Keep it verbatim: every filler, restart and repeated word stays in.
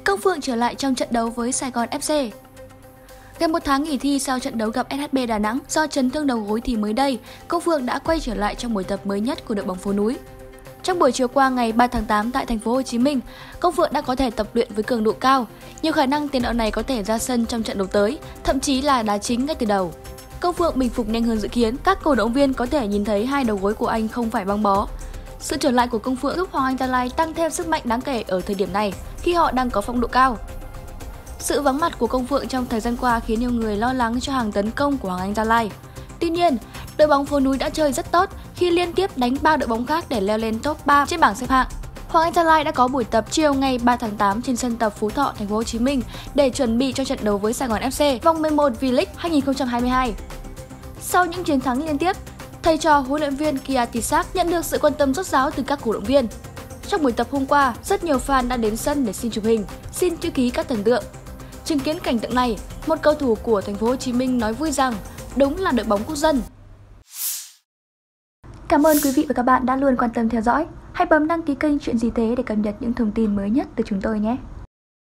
Công Phượng trở lại trong trận đấu với Sài Gòn ép xê. Gần một tháng nghỉ thi sau trận đấu gặp ét hát bê Đà Nẵng do chấn thương đầu gối thì mới đây, Công Phượng đã quay trở lại trong buổi tập mới nhất của đội bóng phố núi. Trong buổi chiều qua ngày ba tháng tám tại thành phố Hồ Chí Minh, Công Phượng đã có thể tập luyện với cường độ cao. Nhiều khả năng tiền đạo này có thể ra sân trong trận đấu tới, thậm chí là đá chính ngay từ đầu. Công Phượng bình phục nhanh hơn dự kiến, các cổ động viên có thể nhìn thấy hai đầu gối của anh không phải băng bó. Sự trở lại của Công Phượng giúp Hoàng Anh Gia Lai tăng thêm sức mạnh đáng kể ở thời điểm này khi họ đang có phong độ cao. Sự vắng mặt của Công Phượng trong thời gian qua khiến nhiều người lo lắng cho hàng tấn công của Hoàng Anh Gia Lai. Tuy nhiên, đội bóng phố núi đã chơi rất tốt khi liên tiếp đánh ba đội bóng khác để leo lên top ba trên bảng xếp hạng. Hoàng Anh Gia Lai đã có buổi tập chiều ngày ba tháng tám trên sân tập Phú Thọ, thành phố Hồ Chí Minh để chuẩn bị cho trận đấu với Sài Gòn ép xê vòng mười một V-League hai nghìn không trăm hai mươi hai. Sau những chiến thắng liên tiếp, thầy trò huấn luyện viên Kia Tisak nhận được sự quan tâm rốt ráo từ các cổ động viên. Trong buổi tập hôm qua, rất nhiều fan đã đến sân để xin chụp hình, xin chữ ký các thần tượng. Chứng kiến cảnh tượng này, một cầu thủ của thành phố Hồ Chí Minh nói vui rằng đúng là đội bóng quốc dân. Cảm ơn quý vị và các bạn đã luôn quan tâm theo dõi. Hãy bấm đăng ký kênh Chuyện Gì Thế để cập nhật những thông tin mới nhất từ chúng tôi nhé.